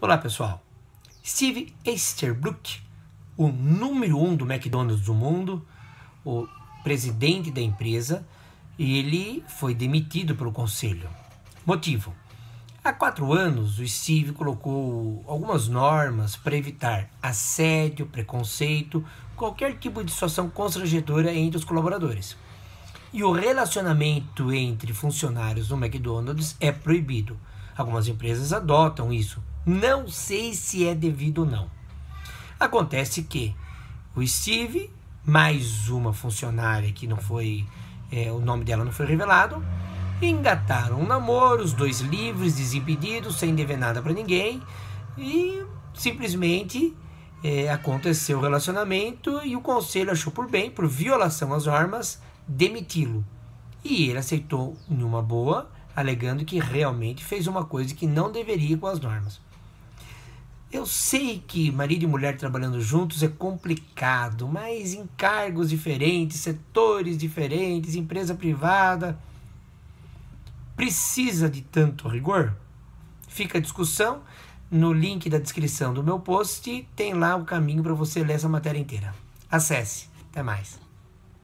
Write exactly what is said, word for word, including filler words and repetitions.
Olá pessoal, Steve Easterbrook, o número um do McDonald's do mundo, o presidente da empresa, e ele foi demitido pelo conselho. Motivo: há quatro anos o Steve colocou algumas normas para evitar assédio, preconceito, qualquer tipo de situação constrangedora entre os colaboradores. E o relacionamento entre funcionários no McDonald's é proibido. Algumas empresas adotam isso. Não sei se é devido ou não. Acontece que o Steve, mais uma funcionária que não foi, é, o nome dela não foi revelado, engataram um namoro, os dois livres, desimpedidos, sem dever nada para ninguém, e simplesmente é, aconteceu o relacionamento e o conselho achou por bem, por violação às normas, demiti-lo. E ele aceitou numa boa, alegando que realmente fez uma coisa que não deveria com as normas. Eu sei que marido e mulher trabalhando juntos é complicado, mas em cargos diferentes, setores diferentes, empresa privada, precisa de tanto rigor? Fica a discussão. No link da descrição do meu post tem lá o caminho para você ler essa matéria inteira. Acesse. Até mais.